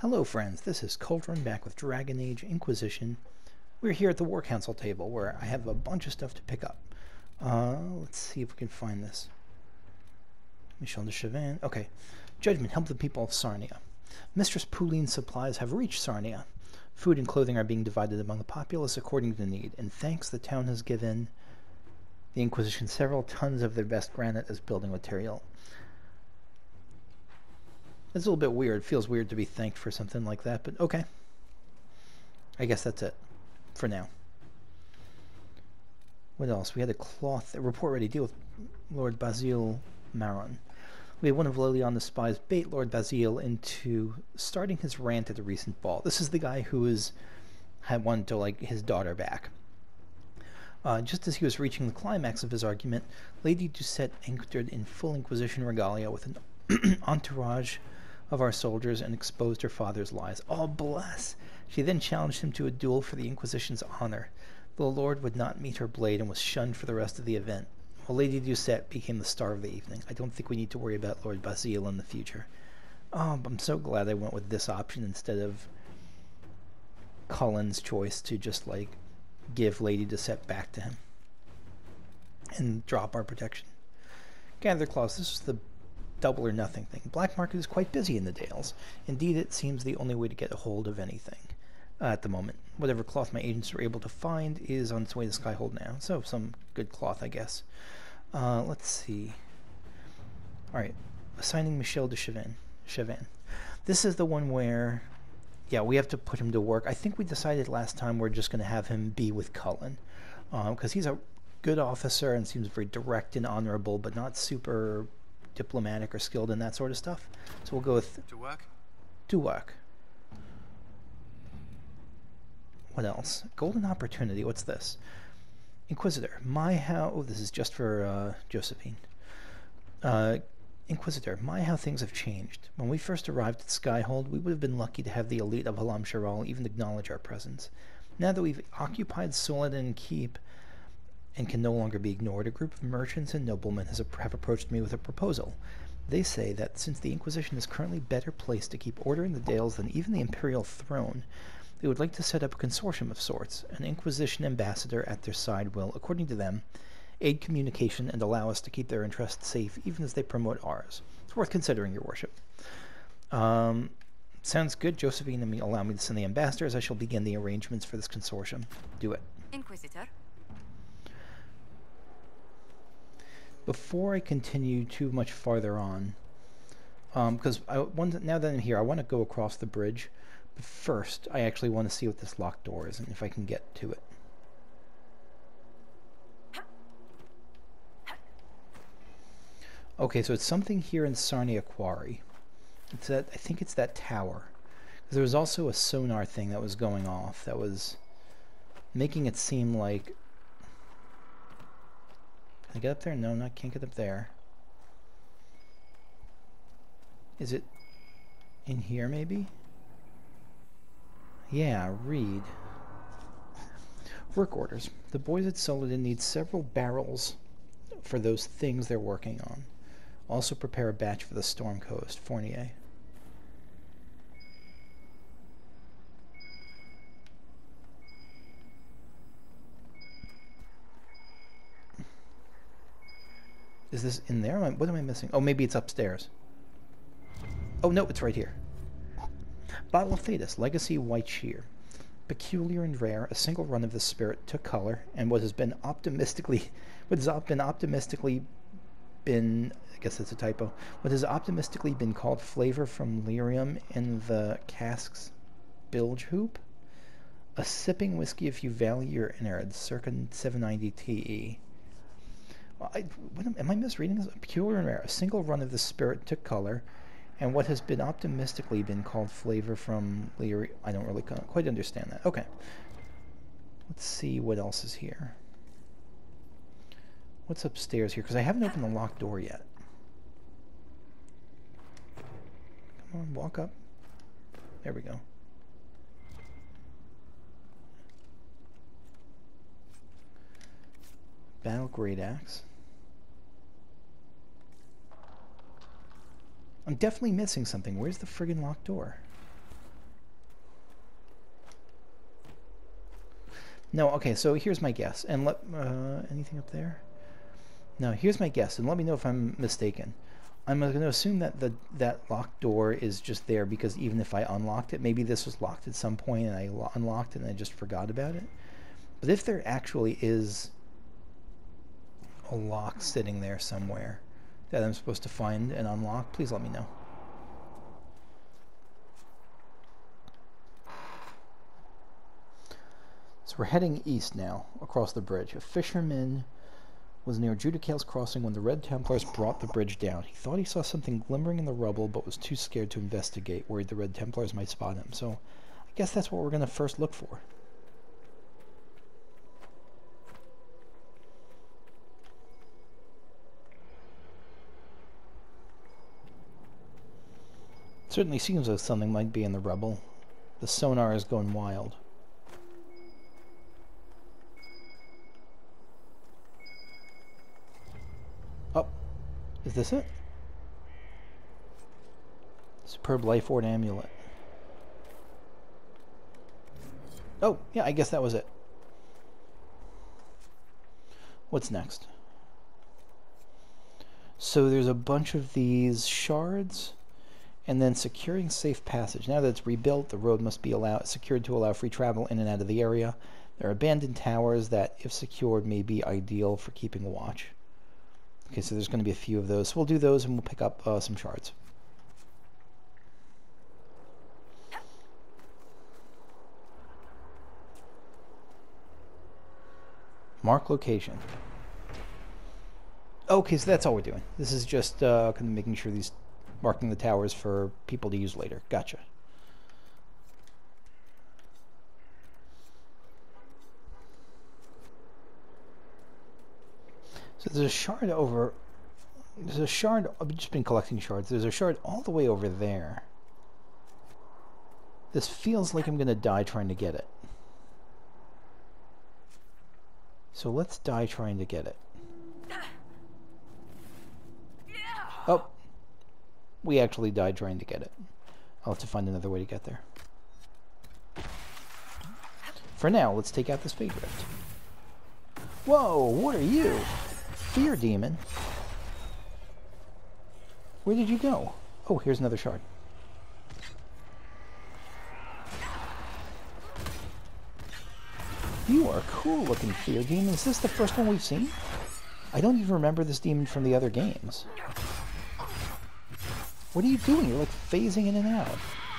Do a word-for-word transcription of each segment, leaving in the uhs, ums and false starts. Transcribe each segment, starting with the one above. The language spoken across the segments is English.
Hello friends, this is Cauldron back with Dragon Age Inquisition. We're here at the War Council table where I have a bunch of stuff to pick up. Uh, let's see if we can find this. Michel de Chavannes. Okay. Judgment, help the people of Sarnia. Mistress Pauline's supplies have reached Sarnia. Food and clothing are being divided among the populace according to need, and thanks the town has given the Inquisition several tons of their best granite as building material. It's a little bit weird. It feels weird to be thanked for something like that, but okay. I guess that's it for now. What else? We had a cloth a report ready. Deal with Lord Basile Maron. We had one of Liliana's spies bait Lord Basile into starting his rant at a recent ball. This is the guy who is had wanted to like his daughter back. Uh, just as he was reaching the climax of his argument, Lady Doucette entered in full Inquisition regalia with an entourage of our soldiers and exposed her father's lies. Oh, bless! She then challenged him to a duel for the Inquisition's honor. The Lord would not meet her blade and was shunned for the rest of the event. Well, Lady Doucette became the star of the evening. I don't think we need to worry about Lord Basile in the future. Oh, I'm so glad I went with this option instead of Cullen's choice to just, like, give Lady Doucette back to him and drop our protection. Gather Clause. This was the double or nothing thing. Black market is quite busy in the Dales. Indeed, it seems the only way to get a hold of anything uh, at the moment. Whatever cloth my agents were able to find is on its way to Skyhold now. So, some good cloth, I guess. Uh, let's see. Alright. Assigning Michel de Chavannes. Chavannes. This is the one where, yeah, we have to put him to work. I think we decided last time we're just going to have him be with Cullen. Because uh, he's a good officer and seems very direct and honorable, but not super diplomatic or skilled in that sort of stuff. So we'll go with to work. To work. What else? Golden opportunity. What's this? Inquisitor. My how. Oh, this is just for uh, Josephine. Uh, Inquisitor. My how things have changed. When we first arrived at Skyhold, we would have been lucky to have the elite of Halam Sharal even acknowledge our presence. Now that we've occupied Soledad Keep and can no longer be ignored, a group of merchants and noblemen has, have approached me with a proposal. They say that since the Inquisition is currently better placed to keep order in the Dales than even the Imperial throne, they would like to set up a consortium of sorts. An Inquisition ambassador at their side will, according to them, aid communication and allow us to keep their interests safe even as they promote ours. It's worth considering, your worship. Um, sounds good. Josephine, me allow me to send the ambassadors. I shall begin the arrangements for this consortium. Do it. Inquisitor. Before I continue too much farther on, because um, I want now that I'm here, I want to go across the bridge. But first, I actually want to see what this locked door is and if I can get to it. Okay, so it's something here in Sarnia Quarry. It's that I think it's that tower. Because there was also a sonar thing that was going off that was making it seem like. Can I get up there? No, I can't get up there. Is it in here, maybe? Yeah, read. Work orders. The boys at Soledad need several barrels for those things they're working on. Also prepare a batch for the Storm Coast. Fournier. Is this in there? What am I missing? Oh, maybe it's upstairs. Oh, no, it's right here. Bottle of Thetis, Legacy White Shear. Peculiar and rare, a single run of the spirit took color, and what has been optimistically, what has been optimistically been, I guess it's a typo, what has optimistically been called flavor from lyrium in the cask's bilge hoop? A sipping whiskey if you value your innards, circa seven ninety T E. I, what am, am I misreading this? Peculiar and rare. A single run of the spirit took color, and what has been optimistically been called flavor from Leary. I don't really quite understand that. Okay. Let's see what else is here. What's upstairs here? Because I haven't opened the locked door yet. Come on, walk up. There we go. Battle Great Axe. I'm definitely missing something. Where's the friggin' locked door? No, okay, so here's my guess. And let... Uh, anything up there? No, here's my guess, and let me know if I'm mistaken. I'm going to assume that the that locked door is just there because even if I unlocked it, maybe this was locked at some point and I unlocked it and I just forgot about it. But if there actually is a lock sitting there somewhere that I'm supposed to find and unlock, please let me know. So we're heading east now, across the bridge. A fisherman was near Judicale's crossing when the Red Templars brought the bridge down. He thought he saw something glimmering in the rubble, but was too scared to investigate, worried the Red Templars might spot him. So I guess that's what we're going to first look for. It certainly seems like something might be in the rubble. The sonar is going wild. Oh, is this it? Superb Life Ward Amulet. Oh, yeah, I guess that was it. What's next? So there's a bunch of these shards, and then securing safe passage. Now that it's rebuilt, the road must be allowed, secured to allow free travel in and out of the area. There are abandoned towers that, if secured, may be ideal for keeping watch. Okay, so there's going to be a few of those. So we'll do those and we'll pick up uh, some shards. Mark location. Okay, so that's all we're doing. This is just uh, kind of making sure these, marking the towers for people to use later. Gotcha. So there's a shard over, there's a shard, I've just been collecting shards, there's a shard all the way over there. This feels like I'm going to die trying to get it. So let's die trying to get it. Oh, we actually died trying to get it. I'll have to find another way to get there. For now, let's take out this Fade Rift. Whoa, what are you? Fear Demon. Where did you go? Oh, here's another shard. You are cool looking, Fear Demon. Is this the first one we've seen? I don't even remember this demon from the other games. What are you doing? You're like phasing in and out.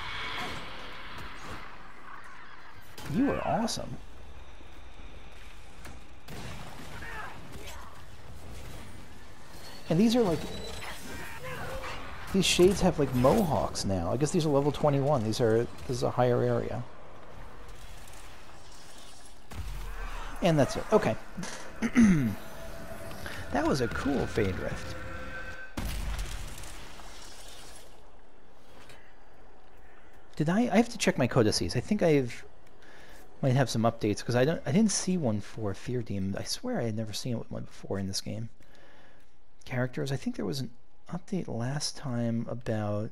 You are awesome. And these are like, these shades have like mohawks now. I guess these are level twenty-one. These are, this is a higher area. And that's it. Okay. That was a cool Fade Rift. Did I? I have to check my codices. I think I've might have some updates because I don't. I didn't see one for Fear Demon. I swear I had never seen one before in this game. Characters. I think there was an update last time about.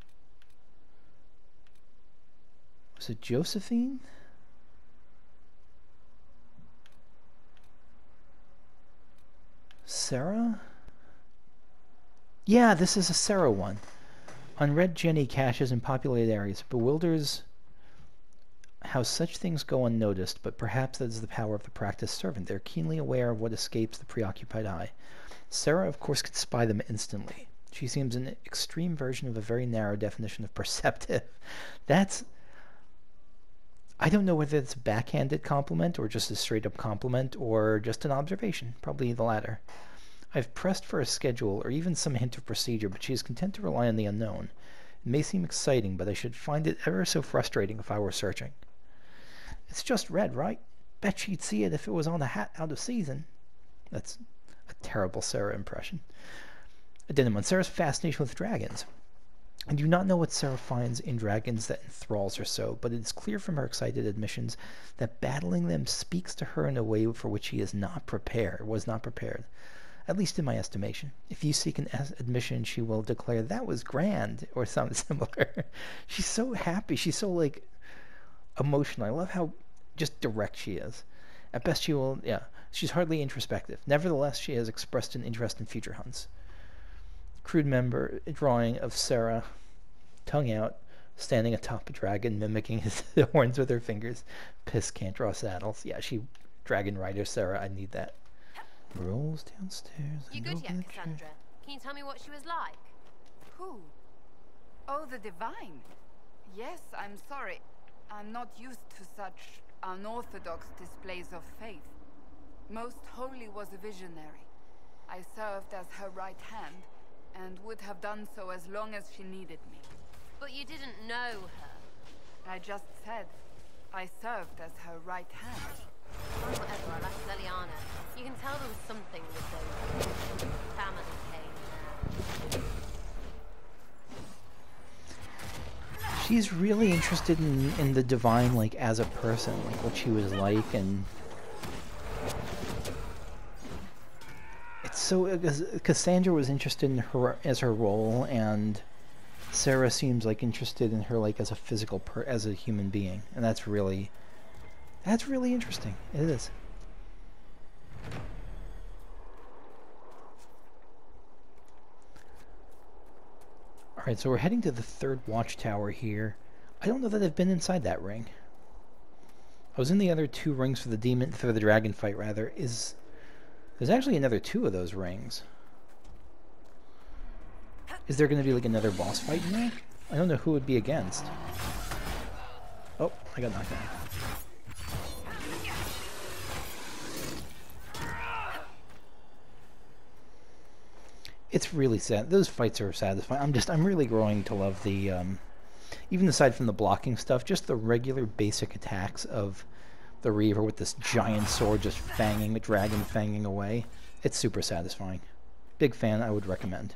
Was it Josephine? Sarah? Yeah, this is a Sarah one. Unread Jenny caches in populated areas. Bewilders how such things go unnoticed, but perhaps that is the power of the practiced servant. They're keenly aware of what escapes the preoccupied eye. Sarah, of course, could spy them instantly. She seems an extreme version of a very narrow definition of perceptive. That's... I don't know whether it's a backhanded compliment or just a straight-up compliment or just an observation. Probably the latter. I've pressed for a schedule or even some hint of procedure, but she is content to rely on the unknown. It may seem exciting, but I should find it ever so frustrating if I were searching. It's just red, right? Bet she'd see it if it was on a hat out of season. That's a terrible Sarah impression. Addendum on Sarah's fascination with dragons. I do not know what Sarah finds in dragons that enthralls her so, but it is clear from her excited admissions that battling them speaks to her in a way for which she is not prepared, was not prepared. At least in my estimation. If you seek an admission, she will declare, that was grand, or something similar. She's so happy. She's so, like, emotional. I love how just direct she is. At best she will, yeah, she's hardly introspective. Nevertheless, she has expressed an interest in future hunts. Crude member drawing of Sarah, tongue out, standing atop a dragon, mimicking his horns with her fingers. Piss, can't draw saddles. Yeah, she, dragon rider Sarah, I need that. Rolls downstairs. You good yet, Cassandra? Can you tell me what she was like? Who? Oh, the divine. Yes, I'm sorry. I'm not used to such unorthodox displays of faith. Most Holy was a visionary. I served as her right hand, and would have done so as long as she needed me. But you didn't know her. I just said, I served as her right hand. Oh, whatever, I'll ask Leliana. You can tell there was something with those family came there. She's really interested in, in the divine, like, as a person, like, what she was like, and... It's so... Uh, Cassandra was interested in her as her role, and Sarah seems, like, interested in her, like, as a physical, per as a human being, and that's really... That's really interesting. It is. Alright, so we're heading to the third watchtower here. I don't know that I've been inside that ring. I was in the other two rings for the demon, for the dragon fight, rather. Is There's actually another two of those rings. Is there going to be, like, another boss fight in there? I don't know who it would be against. Oh, I got knocked down. It's really sad. Those fights are satisfying. I'm just, I'm really growing to love the, um, even aside from the blocking stuff, just the regular basic attacks of the Reaver with this giant sword just fanging, the dragon fanging away. It's super satisfying. Big fan, I would recommend.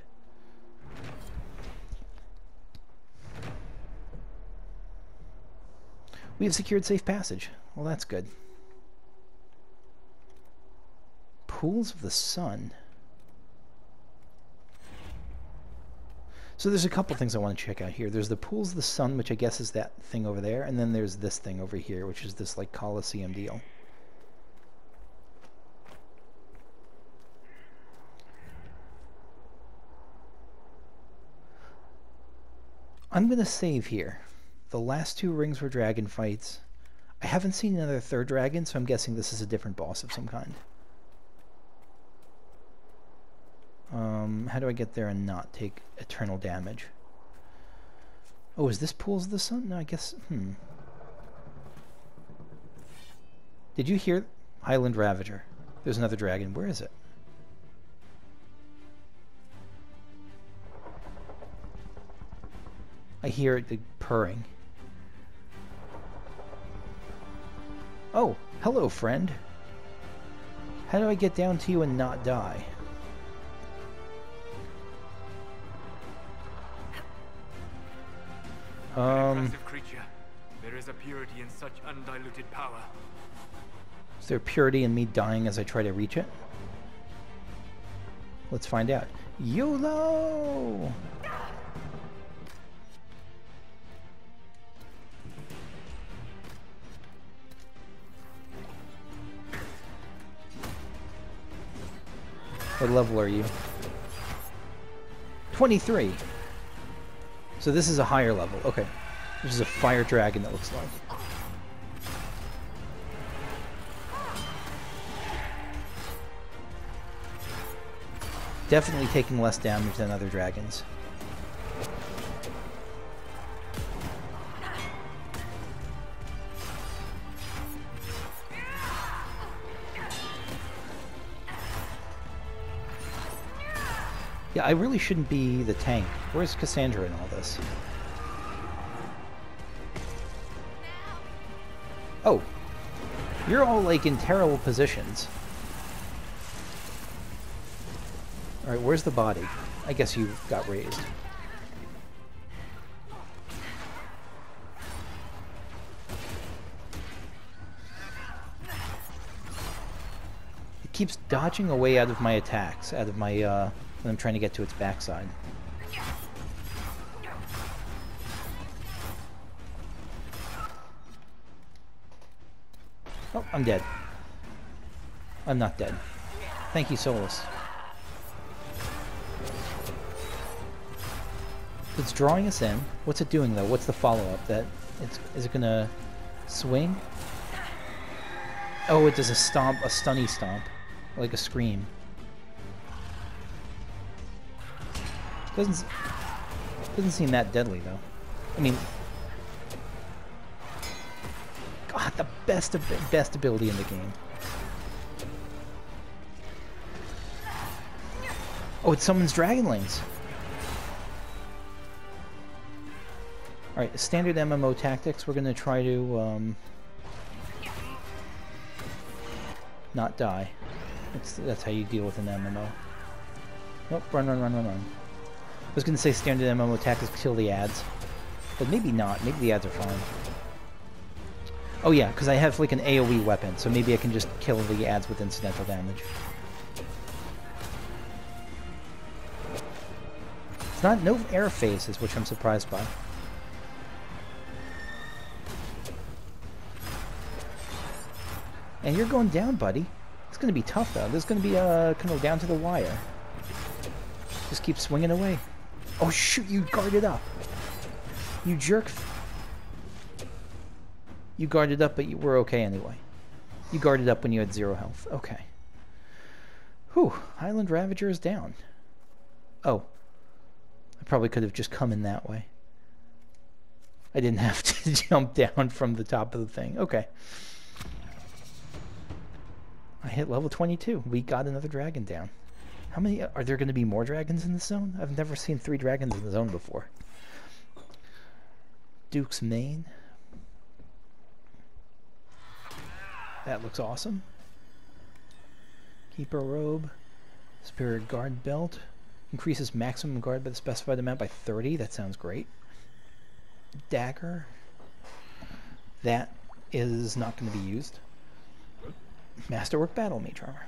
We have secured safe passage. Well, that's good. Pools of the Sun. So there's a couple things I want to check out here. There's the Pools of the Sun, which I guess is that thing over there, and then there's this thing over here, which is this, like, Colosseum deal. I'm going to save here. The last two rings were dragon fights. I haven't seen another third dragon, so I'm guessing this is a different boss of some kind. Um, how do I get there and not take eternal damage? Oh, is this Pools of the Sun? No, I guess... Hmm. Did you hear... Highland Ravager. There's another dragon. Where is it? I hear it purring. Oh, hello, friend. How do I get down to you and not die? Um, impressive creature. There is a purity in such undiluted power. Is there purity in me dying as I try to reach it? Let's find out. YOLO! What level are you? twenty-three. So this is a higher level. Okay. This is a fire dragon that looks like. Definitely taking less damage than other dragons. Yeah, I really shouldn't be the tank. Where's Cassandra in all this? Oh. You're all, like, in terrible positions. Alright, where's the body? I guess you got raised. It keeps dodging away out of my attacks, out of my, uh... when I'm trying to get to its backside. Oh, I'm dead. I'm not dead. Thank you, Solus. It's drawing us in. What's it doing, though? What's the follow-up? That it's is it gonna swing? Oh, it does a stomp, a stunny stomp, like a scream. Doesn't doesn't seem that deadly, though. I mean, God, the best of best ability in the game. Oh, it summons Dragonlings. Alright, standard M M O tactics. We're going to try to um, not die. It's, that's how you deal with an M M O. Nope, run, run, run, run, run. I was going to say standard M M O tactics, kill the ads. But maybe not. Maybe the ads are fine. Oh yeah, because I have like an AoE weapon, so maybe I can just kill the ads with incidental damage. It's not no air phases, which I'm surprised by. And you're going down, buddy. It's going to be tough, though. This is going to be uh, kind of down to the wire. Just keep swinging away. Oh, shoot, you guarded up. You jerk. You guarded up, but you were okay anyway. You guarded up when you had zero health. Okay. Whew. Highland Ravager is down. Oh. I probably could have just come in that way. I didn't have to jump down from the top of the thing. Okay. I hit level twenty-two. We got another dragon down. How many... Are there going to be more dragons in the zone? I've never seen three dragons in the zone before. Duke's Mane. That looks awesome. Keeper Robe. Spirit Guard Belt. Increases maximum guard by the specified amount by thirty. That sounds great. Dagger. That is not going to be used. Masterwork Battle Mage Armor.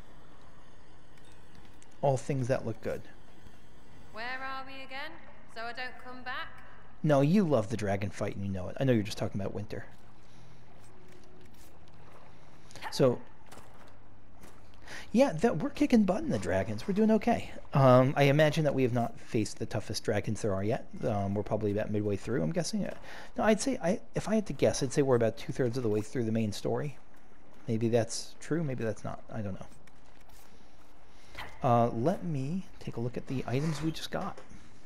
All things that look good. Where are we again? So I don't come back? No, you love the dragon fight and you know it. I know you're just talking about winter. So, yeah, that we're kicking butt in the dragons. We're doing okay. Um, I imagine that we have not faced the toughest dragons there are yet. Um, we're probably about midway through, I'm guessing. No, I'd say, I, if I had to guess, I'd say we're about two-thirds of the way through the main story. Maybe that's true, maybe that's not. I don't know. Uh, let me take a look at the items we just got.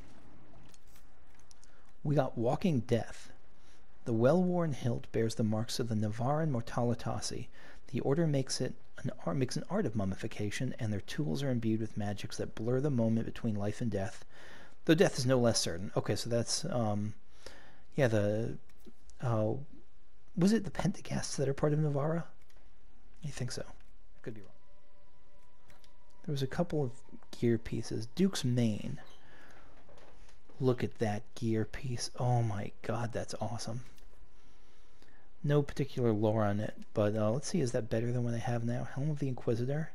We got Walking Death. The well-worn hilt bears the marks of the Navaran Mortalitasi. The Order makes it an art, makes an art of mummification, and their tools are imbued with magics that blur the moment between life and death, though death is no less certain. Okay, so that's, um, yeah, the, uh, was it the Pentaghasts that are part of Navara? I think so. Could be wrong. There was a couple of gear pieces. Duke's Mane. Look at that gear piece. Oh my god, that's awesome. No particular lore on it, but uh, let's see, is that better than what I have now? Helm of the Inquisitor.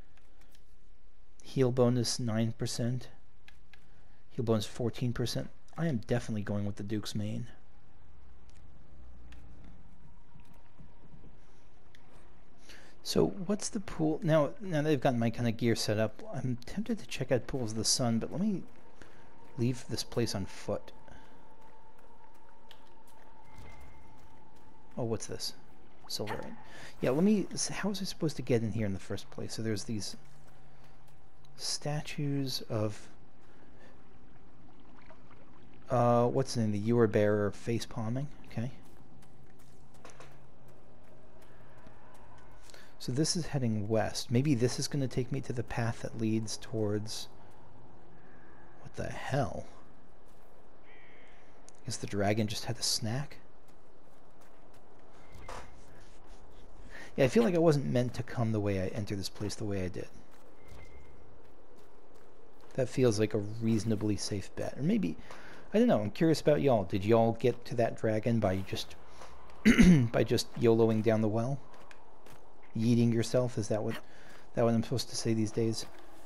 Heal bonus nine percent. Heal bonus fourteen percent. I am definitely going with the Duke's Mane. So what's the pool? Now, now that I've got my kind of gear set up, I'm tempted to check out Pools of the Sun, but let me leave this place on foot. Oh, what's this? Silverite. Yeah, let me... How was I supposed to get in here in the first place? So there's these statues of... Uh, what's the name? The Ewer Bearer face palming. Okay. So this is heading west. Maybe this is going to take me to the path that leads towards... What the hell? I guess the dragon just had a snack? Yeah, I feel like I wasn't meant to come the way I entered this place the way I did. That feels like a reasonably safe bet. Or maybe... I don't know, I'm curious about y'all. Did y'all get to that dragon by just... by just YOLOing down the well? Yeeting yourself? Is that what that what I'm supposed to say these days?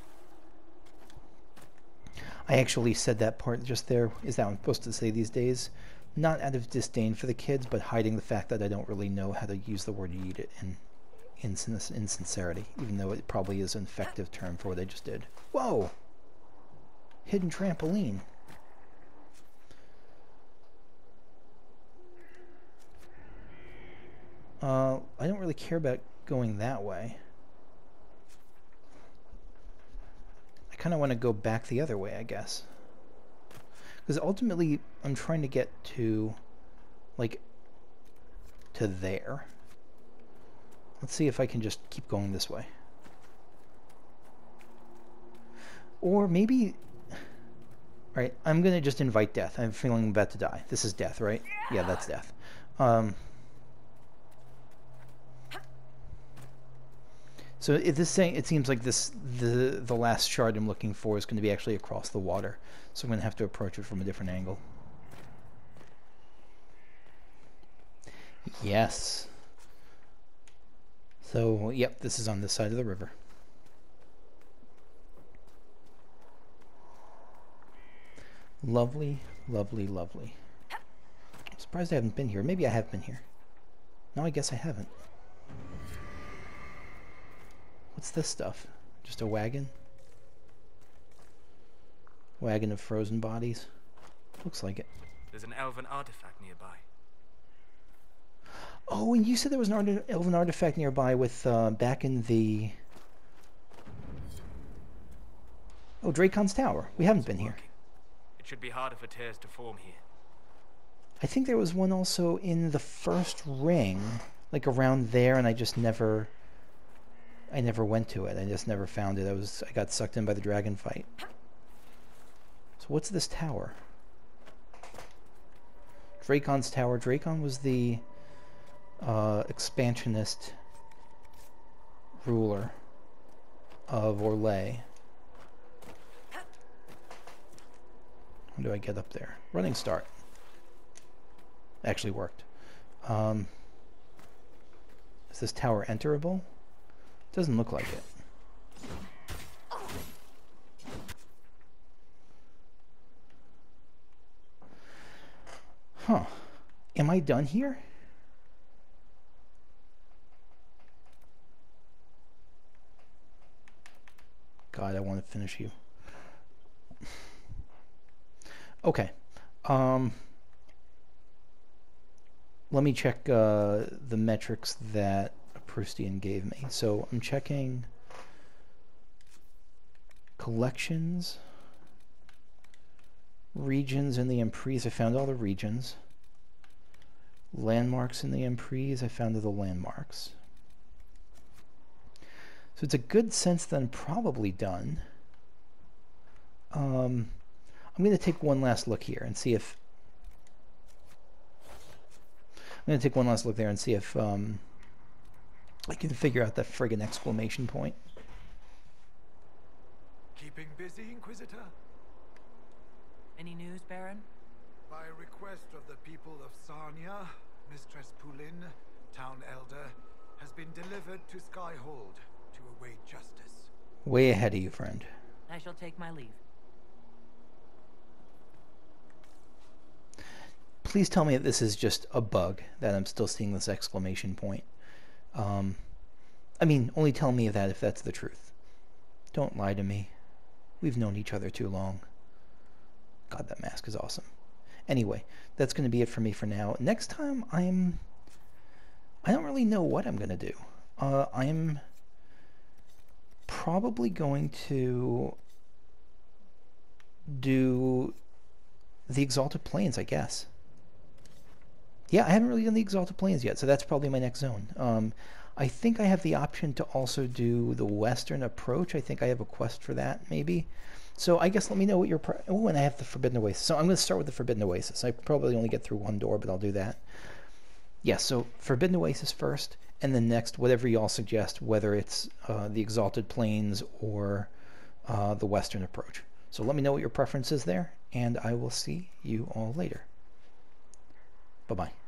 I actually said that part just there. Is that what I'm supposed to say these days? Not out of disdain for the kids, but hiding the fact that I don't really know how to use the word yeet it in insin insincerity, even though it probably is an effective term for what I just did. Whoa! Hidden trampoline. Uh, I don't really care about going that way. I kind of want to go back the other way, I guess. Because ultimately, I'm trying to get to, like, to there. Let's see if I can just keep going this way. Or maybe... Alright, I'm going to just invite death. I'm feeling I'm about to die. This is death, right? Yeah, that's death. Um... So if this thing, it seems like this the the last shard I'm looking for is going to be actually across the water, so I'm going to have to approach it from a different angle. Yes. So yep, this is on this side of the river. Lovely, lovely, lovely. I'm surprised I haven't been here. Maybe I have been here. No, I guess I haven't. What's this stuff? Just a wagon? Wagon of frozen bodies? Looks like it. There's an elven artifact nearby. Oh, and you said there was an art elven artifact nearby with, uh, back in the... Oh, Dracon's Tower. We haven't been here. It should be harder for tears to form here. I think there was one also in the first ring, like around there, and I just never... I never went to it. I just never found it. I was I got sucked in by the dragon fight. So what's this tower? Dracon's Tower. Dracon was the uh, expansionist ruler of Orlais. How do I get up there? Running start. Actually worked. Um, is this tower enterable? Doesn't look like it. Huh. Am I done here? God, I want to finish you. Okay. Um, let me check uh, the metrics that Proustian gave me. So I'm checking collections, regions in the Emprise. I found all the regions. Landmarks in the Emprise. I found all the landmarks. So it's a good sense that I'm probably done. Um, I'm going to take one last look here and see if... I'm going to take one last look there and see if... Um, I can figure out that friggin' exclamation point. Keeping busy, Inquisitor? Any news, Baron? By request of the people of Sarnia, Mistress Poulin, Town Elder, has been delivered to Skyhold to await justice. Way ahead of you, friend. I shall take my leave. Please tell me that this is just a bug, that I'm still seeing this exclamation point. Um, I mean, only tell me that if that's the truth. Don't lie to me. We've known each other too long. God, that mask is awesome. Anyway, that's going to be it for me for now. Next time, I'm... I don't really know what I'm going to do. Uh, I'm probably going to do the Exalted Plains, I guess. Yeah, I haven't really done the Exalted Plains yet, so that's probably my next zone. Um, I think I have the option to also do the Western Approach. I think I have a quest for that, maybe. So I guess let me know what your... Oh, and I have the Forbidden Oasis. So I'm going to start with the Forbidden Oasis. I probably only get through one door, but I'll do that. Yeah, so Forbidden Oasis first, and then next, whatever y'all suggest, whether it's uh, the Exalted Plains or uh, the Western Approach. So let me know what your preference is there, and I will see you all later. Bye-bye.